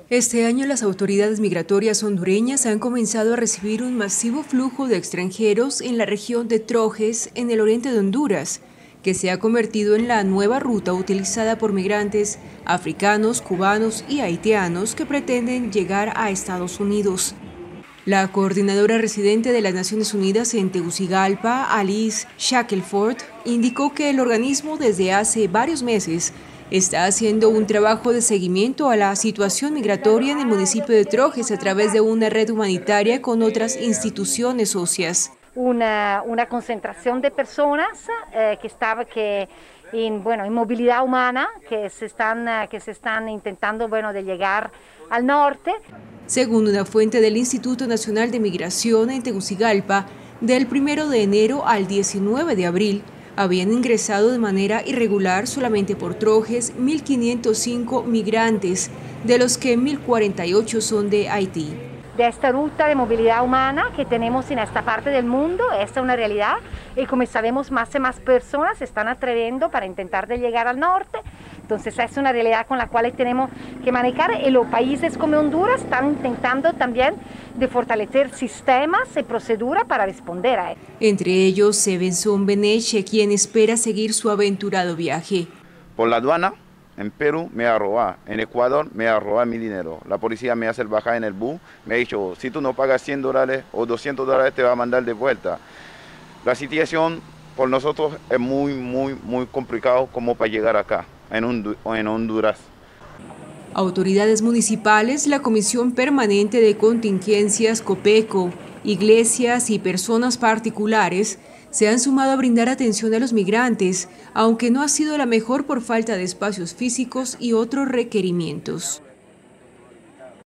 Este año las autoridades migratorias hondureñas han comenzado a recibir un masivo flujo de extranjeros en la región de Trojes, en el oriente de Honduras, que se ha convertido en la nueva ruta utilizada por migrantes africanos, cubanos y haitianos que pretenden llegar a Estados Unidos. La coordinadora residente de las Naciones Unidas en Tegucigalpa, Alice Shackelford, indicó que el organismo desde hace varios meses está haciendo un trabajo de seguimiento a la situación migratoria en el municipio de Trojes a través de una red humanitaria con otras instituciones socias. Una concentración de personas en movilidad humana que se están intentando de llegar al norte. Según una fuente del Instituto Nacional de Migración en Tegucigalpa, del 1 de enero al 19 de abril, habían ingresado de manera irregular solamente por Trojes 1.505 migrantes, de los que 1.048 son de Haití. De esta ruta de movilidad humana que tenemos en esta parte del mundo, esta es una realidad y como sabemos más y más personas se están atreviendo para intentar de llegar al norte. Entonces es una realidad con la cual tenemos que manejar y los países como Honduras están intentando también de fortalecer sistemas y proceduras para responder a eso. Entre ellos Sevenson Beneche, quien espera seguir su aventurado viaje. Por la aduana, en Perú me ha robado, en Ecuador me ha robado mi dinero. La policía me hace bajar en el bus, me ha dicho, si tú no pagas $100 o $200 te va a mandar de vuelta. La situación por nosotros es muy complicado como para llegar acá, en Honduras. Autoridades municipales, la Comisión Permanente de Contingencias, COPECO, iglesias y personas particulares se han sumado a brindar atención a los migrantes, aunque no ha sido la mejor por falta de espacios físicos y otros requerimientos.